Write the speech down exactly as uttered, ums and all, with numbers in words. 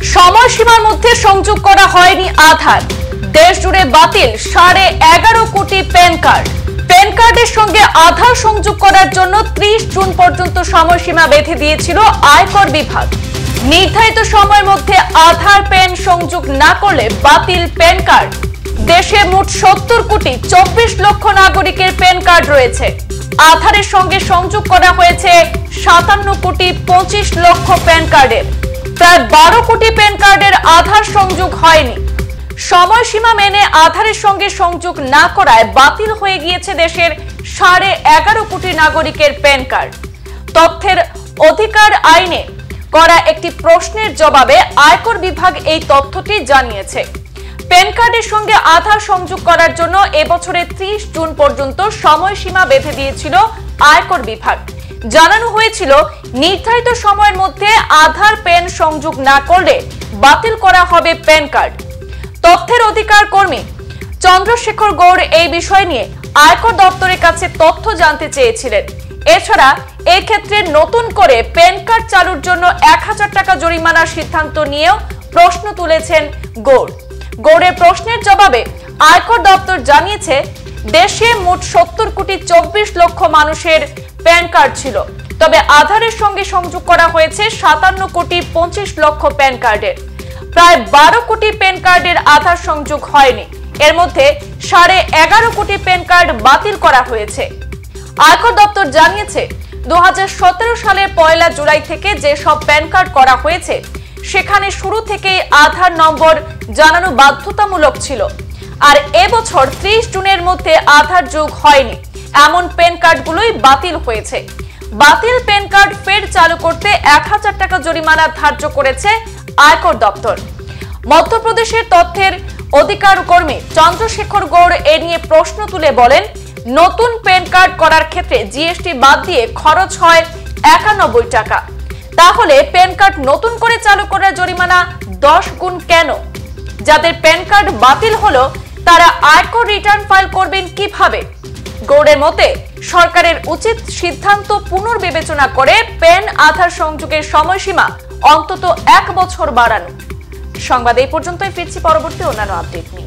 সময়সীমার মধ্যে সংযোগ করা হয়নি আধার, দেশ জুড়ে বাতিল সাড়ে এগারো কোটি প্যান কার্ড। প্যান কার্ডের সঙ্গে আধার সংযোগ করার জন্য ত্রিশ জুন পর্যন্ত সময়সীমা বেঁধে দিয়েছিল আয়কর বিভাগ। নির্ধারিত সময়ের মধ্যে আধার প্যান সংযোগ না করলে বাতিল প্যান কার্ড। দেশে মোট সত্তর কোটি চব্বিশ লক্ষ নাগরিকের প্যান কার্ড রয়েছে। আধারের সঙ্গে সংযোগ করা হয়েছে সাতান্ন কোটি পঁচিশ লক্ষ প্যান কার্ডের। প্রায় বারো কোটি প্যান কার্ডের আধার সংযোগ হয়নি। সময়সীমা মেনে আধারের সঙ্গে সংযোগ না করায় বাতিল হয়ে গিয়েছে দেশের সাড়ে এগারো কোটি নাগরিকের প্যান কার্ড। তথ্যের অধিকার আইনে করা একটি প্রশ্নের জবাবে আয়কর বিভাগ এই তথ্যটি জানিয়েছে। প্যান কার্ডের সঙ্গে আধার সংযোগ করার জন্য এবছরের ত্রিশ জুন পর্যন্ত সময়সীমা বেঁধে দিয়েছিল আয়কর বিভাগ। জানানো হয়েছিল নির্ধারিত সময়ের মধ্যে আধার প্যান সংযোগ না করলে বাতিল করা হবে প্যান কার্ড। তথ্যের অধিকার কর্মী চন্দ্রশেখর গৌড় এই বিষয় নিয়ে আয়কর দপ্তরের কাছে তথ্য জানতে চেয়েছিলেন। এছাড়া এই ক্ষেত্রে নতুন করে প্যান কার্ড চালুর জন্য এক হাজার টাকা জরিমানার সিদ্ধান্ত নিয়েও প্রশ্ন তুলেছেন গৌড়। গৌড়ের প্রশ্নের জবাবে আয়কর দপ্তর জানিয়েছে, দেশে মোট সত্তর কোটি চব্বিশ লক্ষ মানুষের প্যান কার্ড ছিল, তবে আধারের সঙ্গে সংযোগ করা হয়েছে সাতান্ন কোটি পঁচিশ লক্ষ প্যান কার্ডের। প্রায় বারো কোটি প্যান কার্ডের আধার সংযোগ হয়নি। এর মধ্যে সাড়ে এগারো কোটি প্যান কার্ড বাতিল করা হয়েছে। আয়কর দপ্তর জানিয়েছে, দু হাজার সতেরো সালের পয়লা জুলাই থেকে যেসব প্যান কার্ড করা হয়েছে সেখানে শুরু থেকেই আধার নম্বর জানানো বাধ্যতামূলক ছিল। আর এবছর ত্রিশ জুনের মধ্যে আধার যোগ হয়নি এমন প্যান কার্ডগুলোই বাতিল হয়েছে। বাতিল প্যান কার্ড ফের চালু করতে এক হাজার টাকা জরিমানা ধার্য করেছে আয়কর দপ্তর। মধ্যপ্রদেশের তথ্যের অধিকার কর্মী চন্দ্রশেখর গৌড় এ নিয়ে প্রশ্ন তুলে বলেন, নতুন প্যান কার্ড করার ক্ষেত্রে জিএসটি বাদ দিয়ে খরচ হয় একানব্বই টাকা। তাহলে প্যান কার্ড নতুন করে চালু করার জরিমানা দশ গুণ কেন? যাদের প্যান কার্ড বাতিল হলো তারা আয়কর রিটার্ন ফাইল করবেন কিভাবে? গৌড়ের মতে সরকারের উচিত সিদ্ধান্ত পুনর্বিবেচনা করে প্যান আধার সংযোগের সময়সীমা অন্তত এক বছর বাড়ানো। সংবাদ এই পর্যন্তই, ফিরছি পরবর্তী অন্যান্য আপডেট নিয়ে।